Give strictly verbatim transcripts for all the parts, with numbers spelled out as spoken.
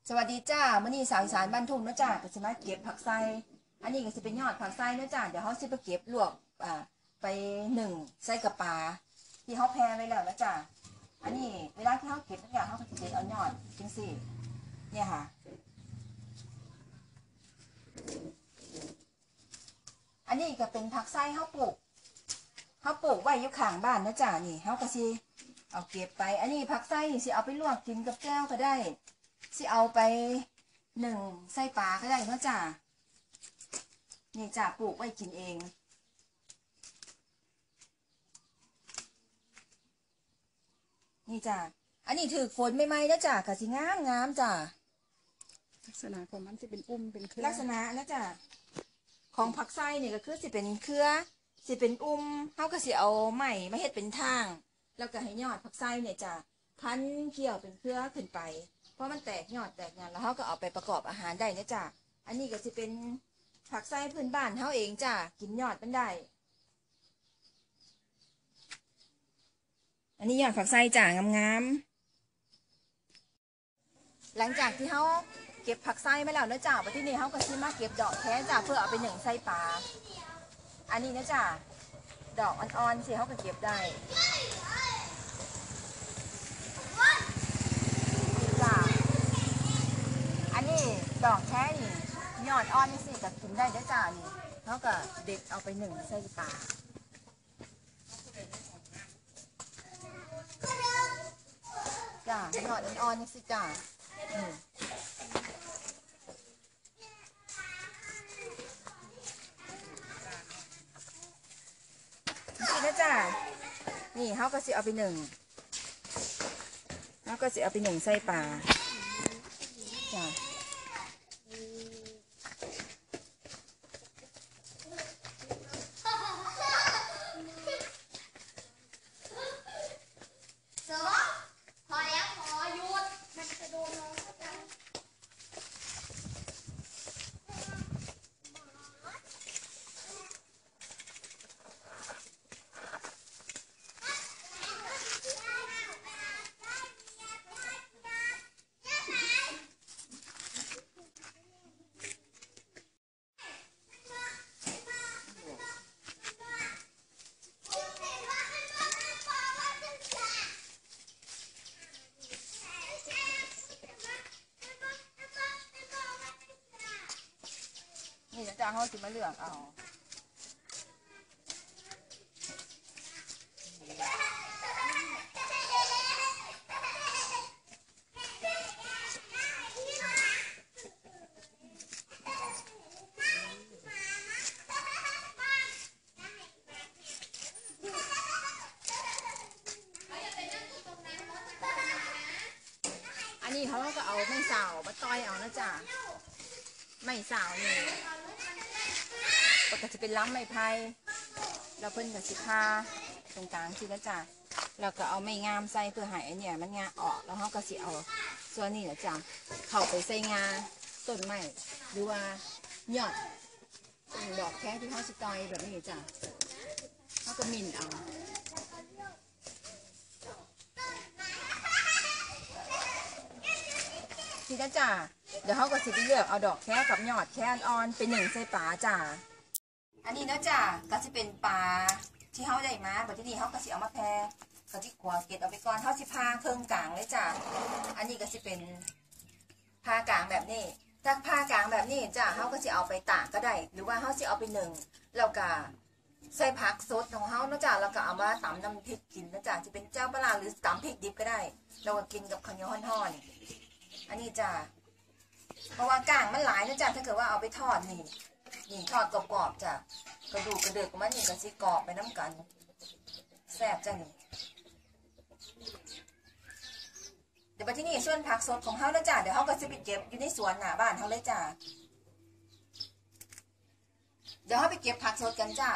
สวัสดีจ้ามื่อนี้สาวอีสานบ้านทุ่งนะจ้าก็จะมาเก็บผักไส้อันนี้ก็จะเป็นยอดผักไส้นะจ้าเดี๋ยวเขาจะไปเก็บลวกอ่าไปหนึ่งใส่กระปาที่เขาแพ่ไว้แล้วนะจ้าอันนี้เวลาที่เขาเก็บทุกอย่างเขาก็จะเด็ดเอายอดจังสิเนี่ยค่ะอันนี้ก็เป็นผักไส้เขาปลูกเขาปลูกไว้อยู่ข้างบ้านนะจ้านี่เขาก็สิเอาเก็บไปอันนี้ผักไส้สิเอาไปลวกกินกับแก้วก็ได้สิเอาไปหนึ่งไส้ปลาก็ได้เนาะจ้านี่จ้าปลูกไว้กินเองนี่จ้าอันนี้ถือฝนไม่ไหมนะจ้ากะสิงามงามจ้าลักษณะของมันจะเป็นอุ้มเป็นเครือลักษณะนะจ้าของผักไส้เนี่ยก็คือสิเป็นเครือสิเป็นอุ้มเขาก็สิเอาไม้มาเฮ็ดเป็นทางแล้วก็ให้ยอดผักไส้เนี่ยจ้าพันเกี่ยวเป็นเครือขึ้นไปเพราะมันแตกยอดแตกงานแล้วเขาก็เอาไปประกอบอาหารได้นะจ้าอันนี้ก็จะเป็นผักไส้พื้นบ้านเขาเองจ้ากินยอดมันได้อันนี้ยอดผักไส้จ้างามๆหลังจากที่เขาเก็บผักไส้มาแล้วนะจ้าไปที่นี่เขาก็ซื้อมาเก็บดอกแท้จ้าเพื่อเอาไปหนึ่งไส้ปลาอันนี้นะจ้าดอกอ่อนๆสิเขาก็เก็บได้จ้าอันนี้ดอกแท้นี่ยอดอ่อนนี่สิก็กินได้นะจ้านี่เขาก็เด็ดเอาไปหนึ่งไส้ปลาจ้ายอดอ่อนๆนี่สิจ้านี่นะจ้านี่เขาก็สิเอาไปหนึ่งเขาก็สิเอาไปหนึ่งไส้ปลาจ้านี่นะจ๊ะเขาจะมาเลือกเอาอันนี้เขาก็เอาไม่สาวมาต้อยเอานะจ๊ะไม่สาวนี่ปกติจะเป็นล้ำไม้ไผ่เราเพิ่นกับสิผ้าตรงกลางสินะจ๊ะเราก็เอาไม้งามใส่เพื่อให้เนี่ยมันงาออกแล้วเขาก็สิเอาส่วนนี้นะจ๊ะเข้าไปใส่งาต้นไม้หรือว่ายอดดอกแค่ที่เขาสิต้อยแบบนี้จ้ะเขาก็มินเอาทีนะจ๊ะเดี๋ยวเขาก็สิไปเลือกเอาดอกแค่กับยอดแค่อ่อนเป็นหนึ่งใส่ปลาจ้ะอันนี้นะจ้ะก็จะเป็นปลาที่เขาได้มาแบบที่นี่เขาก็สิเอามาแพร่ก็ที่ขัวเก็บเอาไปก่อนเขาสิพาเครื่องกลางเลยจ้ะอันนี้ก็จะเป็นพากลางแบบนี้ถ้าพากลางแบบนี้จ้ะเขาก็จะเอาไปตากก็ได้หรือว่าเขาจะเอาไปหนึ่งแล้วก็ใส่ผักสดของเขานะจ้ะแล้วก็เอามาตำน้ำพริกกินนะจ้ะจะเป็นเจ้าปลาหรือตำพริกดิบก็ได้เราก็กินกับข้าวเหนียวห่อนๆอันนี้จ้ะเพราะว่ากลางมันหลายนะจ๊ะถ้าเกิดว่าเอาไปทอดนี่นี่ทอดกรอบๆจ้ะกระดูกกระเดือกมันนี่ก็สิกรอบไปน้ำกันแซ่บจ้ะนี่เดี๋ยวไปที่นี่ส่วนผักสดของเขานะจ๊ะเดี๋ยวเขาก็จะไปเก็บอยู่ในสวนหน้าบ้านเขาเลยจ้ะเดี๋ยวเขาไปเก็บผักสดกันจ้ะ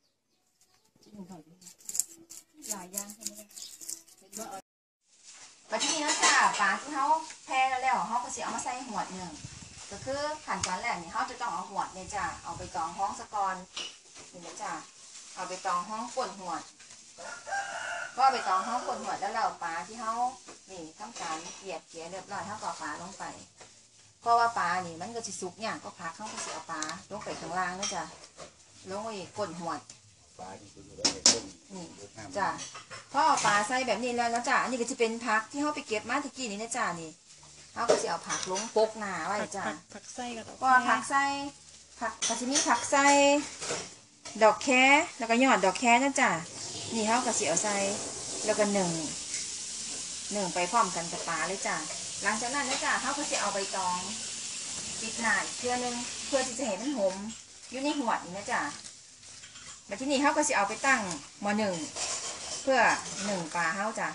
หลายอย่างใช่ไหมไปบัดทีนี้เนาะจ้าปลาที่เขาแพ้แล้วแล้วเขาก็สิเอามาใส่หวดหนึ่งก็คือขั้นตอนแรกนี่เขาจะต้องเอาหวดเนี่ยจ้าเอาไปกรองห้องสะกอนนี่นะจ้าเอาไปกรองห้องป่นหวดก็ไปกรองห้องป่นหวดแล้วเราปลาที่เขานี่ทำการเกลี่ยเกลี่ยเรียบร้อยเขาก็เอาปลาลงไปเพราะว่าปลานี่มันก็สิสุกเนี่ยก็พักเขาก็สิเอาปลาลงไปข้างล่างนะจ้าลงไปก้นหวดนี่จ้าพอเอาปลาใส่แบบนี้แล้วนะจ้าอันนี้ก็จะเป็นผักที่เขาไปเก็บมาตะกี้นี่นะจ้านี่เขาก็จะเอาผักลงปกหนาไว้จ้าผักไส้กับก็ผักไส้ผักก็จะมีผักไส้ดอกแคแล้วก็ยอดดอกแคนะจ้านี่เขาก็เสียวใส่แล้วก็หนึ่งหนึ่งไปพร้อมกันกับปลาเลยจ้าหลังจากนั้นนะจ้าเขาก็จะเอาใบตองปิดหน้าอีกเพื่อนึงเพื่อที่จะเห็นมันหอมอยู่ในหัวนี่นะจ้าแบบที่นี่เขาก็จะเอาไปตั้งหม้อหนึ่งเพื่อหนึ่งปลาเขาจ้ะ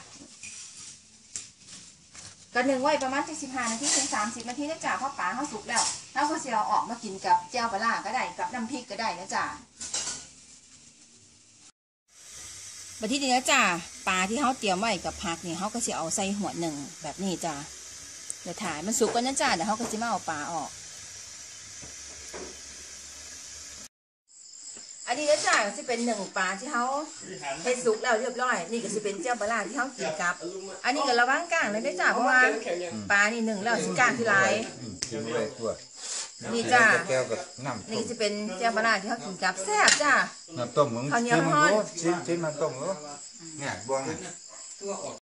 ก็หนึ่งไว้ประมาณสิบห้านาทีถึงสามสิบนาทีนะจ๊ะเพราะปลาเขาสุกแล้วเราก็จะเอาออกมากินกับเจียวปลาร้าก็ได้กับน้ำพริกก็ได้นะจ๊ะแบบที่นี่นะจ๊ะปลาที่เขาเตรียมไว้กับผักนี่เขาก็จะเอาใส่หัวหนึ่งแบบนี้จ้ะเดี๋ยวถ่ายมันสุกก่อนนะจ๊ะเดี๋ยวเขาก็จะมาเอาปลาออกอันนี้นะจ๊ะก็จะเป็นหนึ่งปลาที่เขาเฮ็ดสุกแล้วเรียบร้อยนี่ก็จะเป็นเจียวปลาร้าที่เขากินกับอันนี้ก็ระวังก้างเลยนะจ๊ะเพราะว่าปลานี่หนึ่งแล้วสิก้างที่ไรนี่จ้ะนี่ก็จะเป็นเจียวปลาร้าที่เขากินกับแซ่บจ้ะน้ำต้มมึงชิ้นมันโอ้ชิ้นชิ้นมันต้มเหรอเนี่ยบวง